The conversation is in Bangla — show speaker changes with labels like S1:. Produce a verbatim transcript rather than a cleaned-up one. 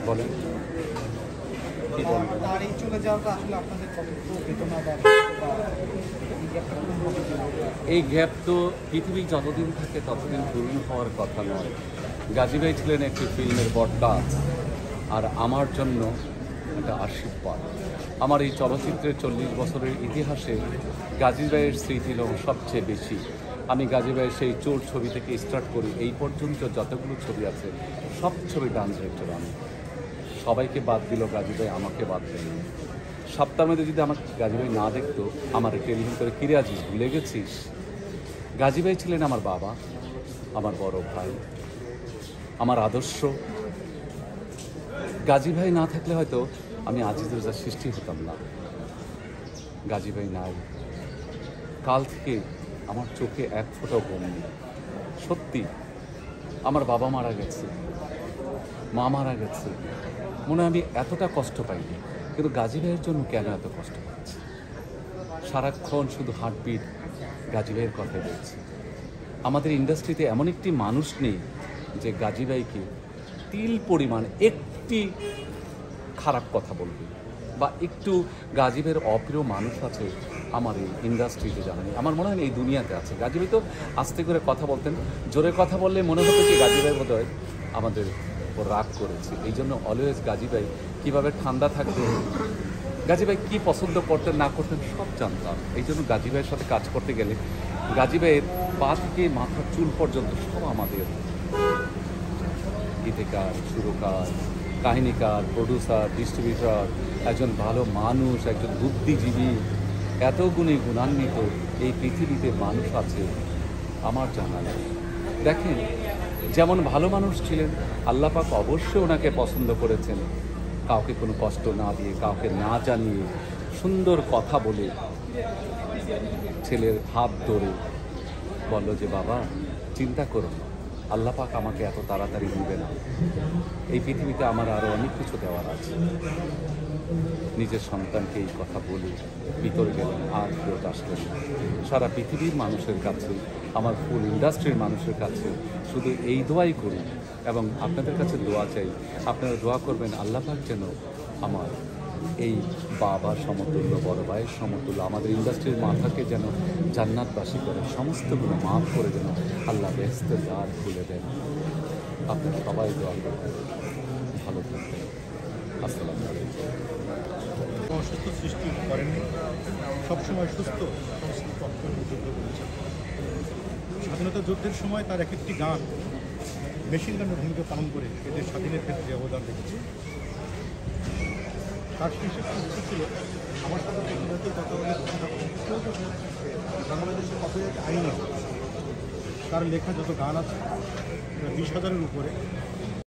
S1: বলেন কি বলবেন?
S2: তার এই চলে যাওয়াটা আসলে আপনাদের কতটুকু বেদনা বা
S1: এই গ্যাপ তো পৃথিবী যতদিন থাকে ততদিন পূর্ণ হওয়ার কথা নয়। গাজী ভাই ছিলেন একটি ফিল্মের বটগাছ, আর আমার জন্য একটা আশীর্বাদ। আমার এই চলচ্চিত্রের চল্লিশ বছরের ইতিহাসে গাজী ভাইয়ের স্মৃতি সবচেয়ে বেশি। আমি গাজী ভাইয়ের সেই চোর ছবি থেকে স্টার্ট করি, এই পর্যন্ত যতগুলো ছবি আছে সব ছবি ডান্স ডিরেক্টর আমি। সবাইকে বাদ দিল, গাজী ভাই আমাকে বাদ দেন। সপ্তাহের মধ্যে যদি আমাকে গাজী ভাই না দেখতো, আমার টেলিফোন করে কিরে আজিজ ভুলে গেছিস? গাজী ভাই ছিলেন আমার বাবা, আমার বড় ভাই, আমার আদর্শ। গাজী ভাই না থাকলে হয়তো আমি আজিজ রেজার সৃষ্টি হতাম না। গাজী ভাই নাই, কাল থেকে আমার চোখে এক ফোঁটাও ঘুম নেই। সত্যি আমার বাবা মারা গেছে, মা মারা গেছে, মনে হয় আমি এতটা কষ্ট পাইনি, কিন্তু গাজী ভাইয়ের জন্য কেন এত কষ্ট পাচ্ছি? সারাক্ষণ শুধু হার্টবিট গাজী ভাইয়ের কথাই বলছি। আমাদের ইন্ডাস্ট্রিতে এমন একটি মানুষ নেই যে গাজী ভাইকে তিল পরিমাণ একটি খারাপ কথা বলবে, বা একটু গাজী ভাইয়ের অপ্রিয় মানুষ আছে আমার এই ইন্ডাস্ট্রিতে জানা নেই। আমার মনে হয় এই দুনিয়াতে আছে। গাজী ভাই তো আস্তে করে কথা বলতেন, জোরে কথা বললে মনে হতো কি গাজী ভাই বোধহয় আমাদের ওর রাগ করেছে। এই জন্য অলওয়েজ গাজী ভাই কীভাবে ঠান্ডা থাকবে, গাজী ভাই কী পছন্দ করতেন না করতেন সব জানতাম। এই জন্য গাজী ভাইয়ের সাথে কাজ করতে গেলে গাজী ভাইয়ের পা থেকে মাথার চুল পর্যন্ত সব আমাদের, গীতিকার, সুরকার, কাহিনীকার, প্রডিউসার, ডিস্ট্রিবিউটর, একজন ভালো মানুষ, একজন বুদ্ধিজীবী, এত গুণে গুণান্বিত এই পৃথিবীতে মানুষ আছে আমার জানা নেই। দেখেন, যেমন ভালো মানুষ ছিলেন, আল্লাহ পাক অবশ্যই ওনাকে পছন্দ করেছেন। কাউকে কোনো কষ্ট না দিয়ে, কাউকে না জানিয়ে, সুন্দর কথা বলে, ছেলের হাত ধরে বলল যে বাবা চিন্তা করো না, আল্লাহ পাক আমাকে এত তাড়াতাড়ি নেবে না, এই পৃথিবীতে আমার আরও অনেক কিছু দেওয়ার আছে। নিজের সন্তানকে এই কথা বলে ভিতরে গেলেন, আর ফেরত আসলেন। সারা পৃথিবীর মানুষের কাছে, আমার ফুল ইন্ডাস্ট্রির মানুষের কাছে শুধু এই দোয়াই করি, এবং আপনাদের কাছে দোয়া চাই। আপনারা দোয়া করবেন আল্লাহ পাক যেন আমার এই বাবার সমতুল্য, বড় ভাইয়ের সমতুল্য আমাদের ইন্ডাস্ট্রির মাথাকে যেন জান্নাতবাসী করে, সমস্তগুলো মাফ করে যেন আল্লাহ বেহেশতের দ্বার খুলে দেন। আপনারা সবাই দোয়া করবেন, ভালো থাকবেন। আসসালামু আলাইকুম।
S3: অসুস্থ সৃষ্টি করেননি, সবসময় সুস্থ সমস্ত পক্ষে যুদ্ধ করেছেন। স্বাধীনতা যুদ্ধের সময় তার এক একটি গান মেশিন গানের ভূমিকা পালন করে এদের স্বাধীনের ক্ষেত্রে অবদান রেখেছে। তার শীর্ষে ইচ্ছে ছিল আমার সাথে কপিরাইটের কথা বলে বাংলাদেশের কপিরাইট আইন আছে, তার লেখা যত গান আছে বিশ হাজারের উপরে,